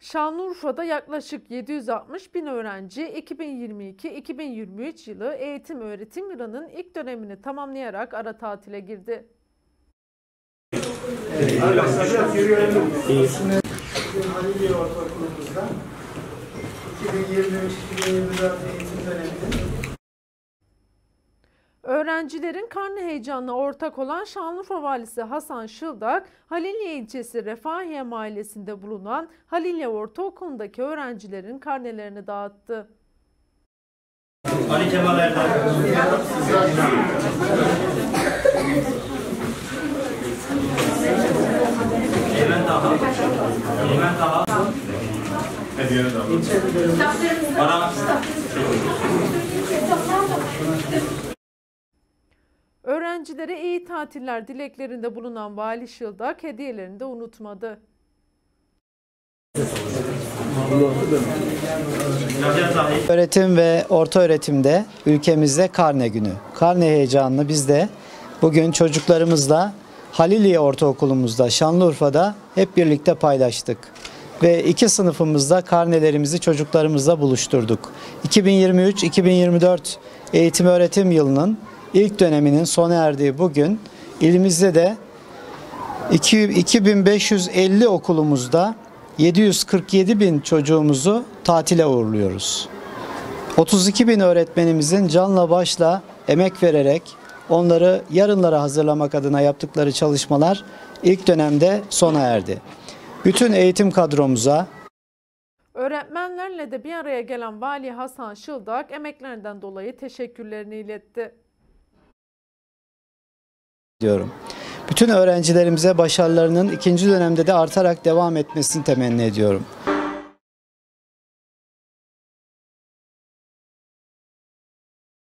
Şanlıurfa'da yaklaşık 760 bin öğrenci 2022-2023 yılı eğitim öğretim yılının ilk dönemini tamamlayarak ara tatile girdi. Haliliye Ortaokulumuzda 2023-2024 eğitim döneminin Öğrencilerin karne heyecanına ortak olan Şanlıurfa Valisi Hasan Şıldak, Halilye ilçesi Refahiye Mahallesi'nde bulunan Halilye Ortaokulu'ndaki öğrencilerin karnelerini dağıttı. Ali Kemal Erdem. Eymen Taha. Eymen Taha. Hediye dağıttı. Bana. Öğrencilere iyi tatiller dileklerinde bulunan Vali Şıldak hediyelerini de unutmadı. Öğretim ve orta öğretimde ülkemizde karne günü. Karne heyecanını biz de bugün çocuklarımızla Haliliye Ortaokulumuzda Şanlıurfa'da hep birlikte paylaştık. Ve iki sınıfımızda karnelerimizi çocuklarımızla buluşturduk. 2023-2024 eğitim öğretim yılının ilk döneminin sona erdiği bugün ilimizde de 2550 okulumuzda 747 bin çocuğumuzu tatile uğurluyoruz. 32 bin öğretmenimizin canla başla emek vererek onları yarınlara hazırlamak adına yaptıkları çalışmalar ilk dönemde sona erdi. Bütün eğitim kadromuza, öğretmenlerle de bir araya gelen Vali Hasan Şıldak emeklerinden dolayı teşekkürlerini iletti. diyorum. Bütün öğrencilerimize başarılarının ikinci dönemde de artarak devam etmesini temenni ediyorum.